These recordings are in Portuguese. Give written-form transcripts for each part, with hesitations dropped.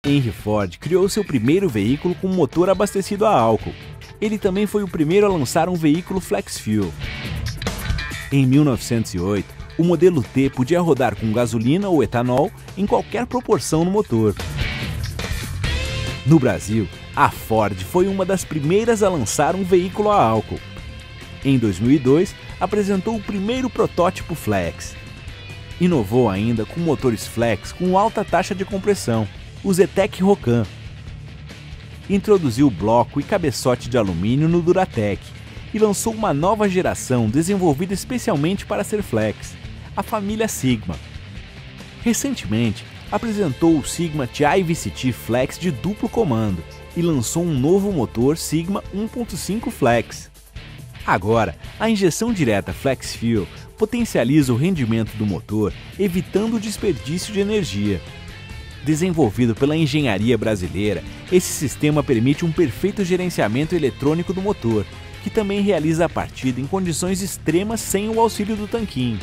Henry Ford criou seu primeiro veículo com motor abastecido a álcool. Ele também foi o primeiro a lançar um veículo flex fuel. Em 1908, o modelo T podia rodar com gasolina ou etanol em qualquer proporção no motor. No Brasil, a Ford foi uma das primeiras a lançar um veículo a álcool. Em 2002, apresentou o primeiro protótipo flex. Inovou ainda com motores flex com alta taxa de compressão, o Zetec Rocan. Introduziu bloco e cabeçote de alumínio no Duratec e lançou uma nova geração desenvolvida especialmente para ser flex, a família Sigma. Recentemente, apresentou o Sigma TI-VCT Flex de duplo comando e lançou um novo motor Sigma 1.5 Flex. Agora, a injeção direta Flex Fuel potencializa o rendimento do motor, evitando o desperdício de energia. Desenvolvido pela engenharia brasileira, esse sistema permite um perfeito gerenciamento eletrônico do motor, que também realiza a partida em condições extremas sem o auxílio do tanquinho.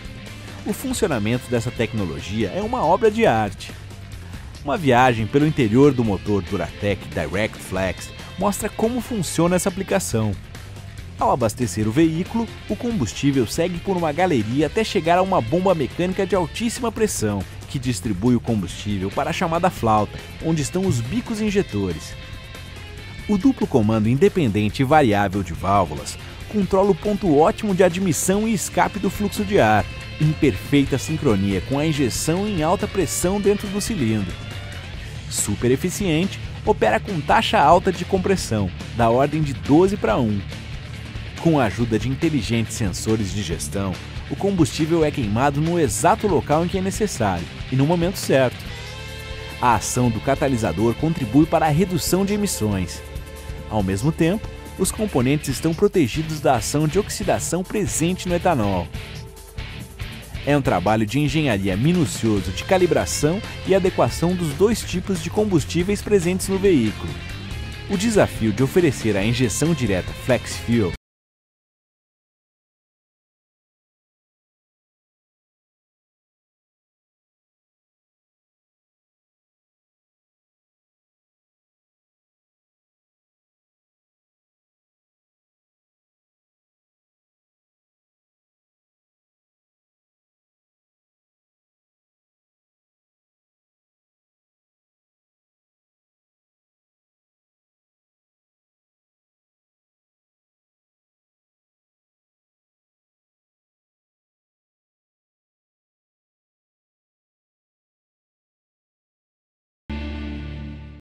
O funcionamento dessa tecnologia é uma obra de arte. Uma viagem pelo interior do motor Duratec Direct Flex mostra como funciona essa aplicação. Ao abastecer o veículo, o combustível segue por uma galeria até chegar a uma bomba mecânica de altíssima pressão, que distribui o combustível para a chamada flauta, onde estão os bicos injetores. O duplo comando independente e variável de válvulas controla o ponto ótimo de admissão e escape do fluxo de ar, em perfeita sincronia com a injeção em alta pressão dentro do cilindro. Super eficiente, opera com taxa alta de compressão, da ordem de 12:1. Com a ajuda de inteligentes sensores de gestão, o combustível é queimado no exato local em que é necessário e no momento certo. A ação do catalisador contribui para a redução de emissões. Ao mesmo tempo, os componentes estão protegidos da ação de oxidação presente no etanol. É um trabalho de engenharia minucioso de calibração e adequação dos dois tipos de combustíveis presentes no veículo. O desafio de oferecer a injeção direta Flex Fuel